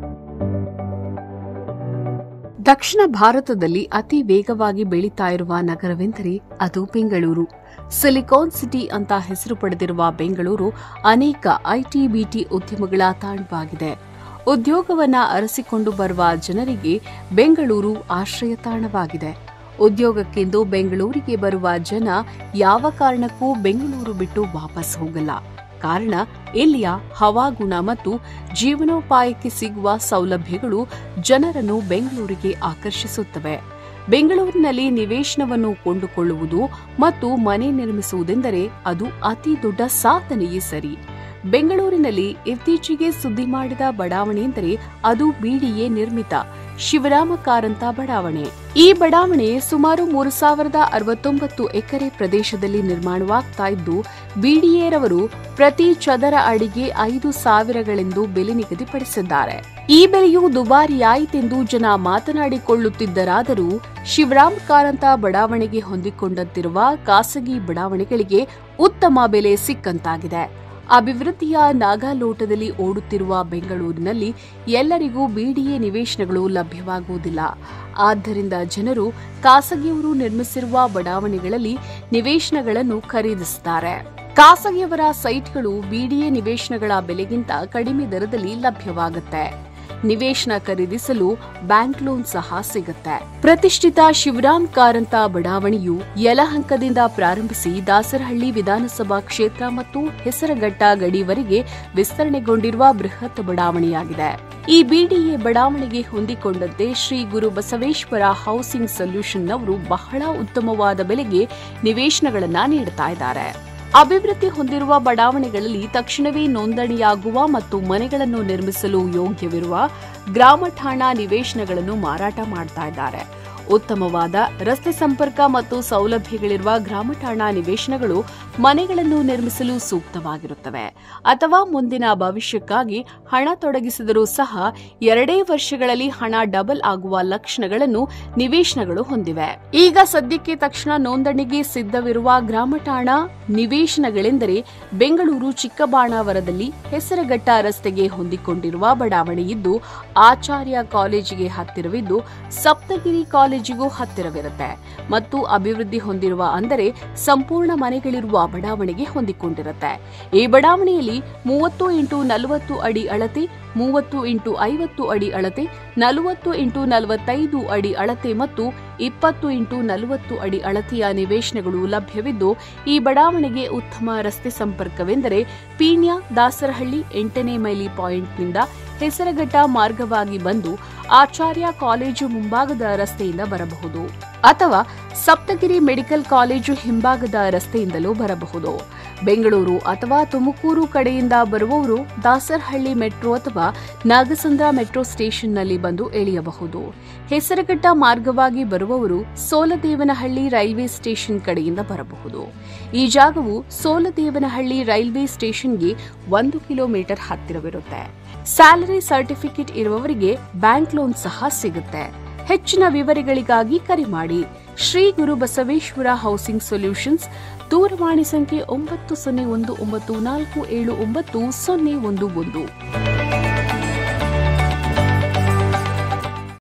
ದಕ್ಷಿಣ ಭಾರತದಲ್ಲಿ ಅತಿ ವೇಗವಾಗಿ ಬೆಳೀತಾ ಇರುವ ನಗರವೆಂದರೆ ಅದು ಬೆಂಗಳೂರು. ಸಿಲಿಕಾನ್ ಸಿಟಿ ಅಂತ ಹೆಸರು ಪಡೆದಿರುವ ಬೆಂಗಳೂರು ಅನೇಕ ಐಟಿ ಬಿಟಿ ಉದ್ಯಮಗಳ ತಾಣವಾಗಿದೆ. ಉದ್ಯೋಗವನ್ನ ಅರಸಿಕೊಂಡು ಬರುವ ಜನರಿಗೆ ಬೆಂಗಳೂರು ಆಶ್ರಯ ತಾಣವಾಗಿದೆ. ಉದ್ಯೋಗಕ್ಕೆಂದು ಬೆಂಗಳೂರಿಗೆ ಬರುವ ಜನ ಯಾವ ಕಾರಣಕ್ಕೂ ಬೆಂಗಳೂರು ಬಿಟ್ಟು ವಾಪಸ್ ಹೋಗಲ್ಲ. ಕಾರಣ ಇಲ್ಲಿಯ ಹವಾಗುಣ ಮತ್ತು ಜೀವನೋಪಾಯಕ್ಕೆ ಸಿಗುವ ಸೌಲಭ್ಯಗಳು ಜನರನ್ನು ಬೆಂಗಳೂರಿಗೆ ಆಕರ್ಷಿಸುತ್ತವೆ. ಬೆಂಗಳೂರಿನಲ್ಲಿ ನಿವೇಶನವನ್ನು ಕೊಂಡುಕೊಳ್ಳುವುದು ಮತ್ತು ಮನೆ ನಿರ್ಮಿಸುವುದೆಂದರೆ ಅದು ಅತಿ ದೊಡ್ಡ ಸಾಧನೆಯೇ ಸರಿ. ಬೆಂಗಳೂರಿನಲ್ಲಿ ಇತ್ತೀಚೆಗೆ ಸುದ್ದಿ ಮಾಡಿದ ಬಡಾವಣೆ ಎಂದರೆ ಅದು ಬಿಡಿಎ ನಿರ್ಮಿತ ಶಿವರಾಮ ಕಾರಂತ ಬಡಾವಣೆ. ಈ ಬಡಾವಣೆ ಸುಮಾರು 3069 ಎಕರೆ ಪ್ರದೇಶದಲ್ಲಿ ನಿರ್ಮಾಣವಾಗ್ತಾ ಇದ್ದು, ಬಿಡಿಎರವರು ಪ್ರತಿ ಚದರ ಅಡಿಗೆ 5,000ಗಳೆಂದು ಬೆಲೆ ನಿಗದಿಪಡಿಸಿದ್ದಾರೆ. ಈ ಬೆಲೆಯು ದುಬಾರಿಯಾಯಿತೆಂದು ಜನ ಮಾತನಾಡಿಕೊಳ್ಳುತ್ತಿದ್ದರಾದರೂ ಶಿವರಾಮ ಕಾರಂತ ಬಡಾವಣೆಗೆ ಹೊಂದಿಕೊಂಡಂತಿರುವ ಖಾಸಗಿ ಬಡಾವಣೆಗಳಿಗೆ ಉತ್ತಮ ಬೆಲೆ ಸಿಕ್ಕಂತಾಗಿದೆ. ಅಭಿವೃದ್ಧಿಯ ನಾಗಾಲೋಟದಲ್ಲಿ ಓಡುತ್ತಿರುವ ಬೆಂಗಳೂರಿನಲ್ಲಿ ಎಲ್ಲರಿಗೂ ಬಿಡಿಎ ನಿವೇಶನಗಳು ಲಭ್ಯವಾಗುವುದಿಲ್ಲ. ಆದ್ದರಿಂದ ಜನರು ಖಾಸಗಿಯವರು ನಿರ್ಮಿಸಿರುವ ಬಡಾವಣೆಗಳಲ್ಲಿ ನಿವೇಶನಗಳನ್ನು ಖರೀದಿಸುತ್ತಾರೆ. ಖಾಸಗಿಯವರ ಸೈಟ್ಗಳು ಬಿಡಿಎ ನಿವೇಶನಗಳ ಬೆಲೆಗಿಂತ ಕಡಿಮೆ ದರದಲ್ಲಿ ಲಭ್ಯವಾಗುತ್ತೆ. ನಿವೇಶನ ಖರೀದಿಸಲು ಬ್ಯಾಂಕ್ ಲೋನ್ ಸಹ ಸಿಗುತ್ತೆ. ಪ್ರತಿಷ್ಠಿತ ಶಿವರಾಮ ಕಾರಂತ ಬಡಾವಣೆಯು ಯಲಹಂಕದಿಂದ ಪ್ರಾರಂಭಿಸಿ ದಾಸರಹಳ್ಳಿ ವಿಧಾನಸಭಾ ಕ್ಷೇತ್ರ ಮತ್ತು ಹೆಸರಘಟ್ಟ ಗಡಿವರೆಗೆ ವಿಸ್ತರಣೆಗೊಂಡಿರುವ ಬೃಹತ್ ಬಡಾವಣೆಯಾಗಿದೆ. ಈ ಬಿಡಿಎ ಬಡಾವಣೆಗೆ ಹೊಂದಿಕೊಂಡಂತೆ ಶ್ರೀ ಗುರು ಬಸವೇಶ್ವರ ಹೌಸಿಂಗ್ ಸೊಲ್ಯೂಷನ್ನವರು ಬಹಳ ಉತ್ತಮವಾದ ಬೆಲೆಗೆ ನಿವೇಶನಗಳನ್ನು ನೀಡುತ್ತಾ ಇದ್ದಾರೆ. ಅಭಿವೃದ್ಧಿ ಹೊಂದಿರುವ ಬಡಾವಣೆಗಳಲ್ಲಿ ತಕ್ಷಣವೇ ನೋಂದಣಿಯಾಗುವ ಮತ್ತು ಮನೆಗಳನ್ನು ನಿರ್ಮಿಸಲು ಯೋಗ್ಯವಿರುವ ಗ್ರಾಮ ಠಾಣಾ ನಿವೇಶನಗಳನ್ನು ಮಾರಾಟ ಮಾಡ್ತಾ ಇದ್ದಾರೆ. ಉತ್ತಮವಾದ ರಸ್ತೆ ಸಂಪರ್ಕ ಮತ್ತು ಸೌಲಭ್ಯಗಳಿರುವ ಗ್ರಾಮ ಠಾಣಾ ನಿವೇಶನಗಳು ಮನೆಗಳನ್ನು ನಿರ್ಮಿಸಲು ಸೂಕ್ತವಾಗಿರುತ್ತವೆ. ಅಥವಾ ಮುಂದಿನ ಭವಿಷ್ಯಕ್ಕಾಗಿ ಹಣ ತೊಡಗಿಸಿದರೂ ಸಹ 2 ವರ್ಷಗಳಲ್ಲಿ ಹಣ ಡಬಲ್ ಆಗುವ ಲಕ್ಷಣಗಳನ್ನು ನಿವೇಶನಗಳು ಹೊಂದಿವೆ. ಈಗ ಸದ್ಯಕ್ಕೆ ತಕ್ಷಣ ನೋಂದಣಿಗೆ ಸಿದ್ಧವಿರುವ ಗ್ರಾಮ ಠಾಣಾ ನಿವೇಶನಗಳೆಂದರೆ ಬೆಂಗಳೂರು ಚಿಕ್ಕಬಾಣಾವರದಲ್ಲಿ ಹೆಸರಘಟ್ಟ ರಸ್ತೆಗೆ ಹೊಂದಿಕೊಂಡಿರುವ ಬಡಾವಣೆಯಿದ್ದು, ಆಚಾರ್ಯ ಕಾಲೇಜಿಗೆ ಹತ್ತಿರವಿದ್ದು, ಸಪ್ತಗಿರಿ ಕಾಲೇಜಿಗೂ ಹತ್ತಿರವಿರುತ್ತೆ ಮತ್ತು ಅಭಿವೃದ್ಧಿ ಹೊಂದಿರುವ ಅಂದರೆ ಸಂಪೂರ್ಣ ಮನೆಗಳಿರುವ ಬಡಾವಣೆಗೆ ಹೊಂದಿಕೊಂಡಿರುತ್ತೆ. ಈ ಬಡಾವಣೆಯಲ್ಲಿ 30x40 ಅಡಿ ಅಳತೆ, 30x50 ಅಡಿ ಅಳತೆ, 40x45 ಅಡಿ ಅಳತೆ ಮತ್ತು 20x40 ಅಡಿ ಅಳತೆಯ ನಿವೇಶನಗಳು ಲಭ್ಯವಿದ್ದು, ಈ ಬಡಾವಣೆಗೆ ಉತ್ತಮ ರಸ್ತೆ ಸಂಪರ್ಕವೆಂದರೆ ಪೀಣ್ಯ ದಾಸರಹಳ್ಳಿ 8ನೇ ಮೈಲಿ ಪಾಯಿಂಟ್ನಿಂದ ಹೆಸರಘಟ್ಟ ಮಾರ್ಗವಾಗಿ ಬಂದು ಆಚಾರ್ಯ ಕಾಲೇಜು ಮುಂಭಾಗದ ರಸ್ತೆಯಿಂದ ಬರಬಹುದು ಅಥವಾ ಸಪ್ತಗಿರಿ ಮೆಡಿಕಲ್ ಕಾಲೇಜು ಹಿಂಭಾಗದ ರಸ್ತೆಯಿಂದಲೂ ಬರಬಹುದು. ಬೆಂಗಳೂರು ಅಥವಾ ತುಮಕೂರು ಕಡೆಯಿಂದ ಬರುವವರು ದಾಸರಹಳ್ಳಿ ಮೆಟ್ರೋ ಅಥವಾ ನಾಗಸಂದ್ರ ಮೆಟ್ರೋ ಸ್ಟೇಷನ್ನಲ್ಲಿ ಬಂದು ಇಳಿಯಬಹುದು. ಹೆಸರಘಟ್ಟ ಮಾರ್ಗವಾಗಿ ಬರುವವರು ಸೋಲದೇವನಹಳ್ಳಿ ರೈಲ್ವೆ ಸ್ಟೇಷನ್ ಕಡೆಯಿಂದ ಬರಬಹುದು. ಈ ಜಾಗವು ಸೋಲದೇವನಹಳ್ಳಿ ರೈಲ್ವೆ ಸ್ಟೇಷನ್ಗೆ 1 ಕಿಲೋಮೀಟರ್ ಹತ್ತಿರವಿರುತ್ತೆ. ಸ್ಯಾಲರಿ ಸರ್ಟಿಫಿಕೇಟ್ ಇರುವವರಿಗೆ ಬ್ಯಾಂಕ್ ಲೋನ್ ಸಹ ಸಿಗುತ್ತೆ. ಹೆಚ್ಚಿನ ವಿವರಗಳಿಗಾಗಿ ಕರೆ ಮಾಡಿ. ಶ್ರೀ ಗುರು ಬಸವೇಶ್ವರ ಹೌಸಿಂಗ್ ಸೊಲ್ಯೂಷನ್ಸ್, ದೂರವಾಣಿ ಸಂಖ್ಯೆ 901994799011.